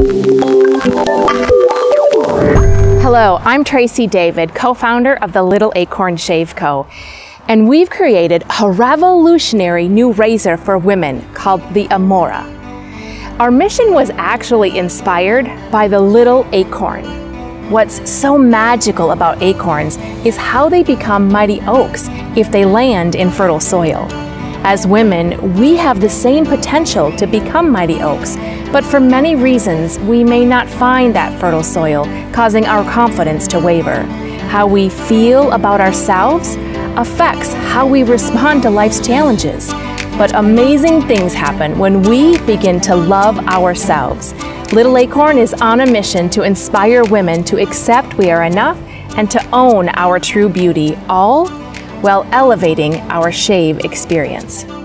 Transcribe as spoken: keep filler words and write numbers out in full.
Hello, I'm Tracy David, co-founder of the Little Acorn Shave Co. And we've created a revolutionary new razor for women called the Amora. Our mission was actually inspired by the little acorn. What's so magical about acorns is how they become mighty oaks if they land in fertile soil. As women, we have the same potential to become mighty oaks, but for many reasons, we may not find that fertile soil, causing our confidence to waver. How we feel about ourselves affects how we respond to life's challenges. But amazing things happen when we begin to love ourselves. Little Acorn is on a mission to inspire women to accept we are enough and to own our true beauty, all while elevating our shave experience.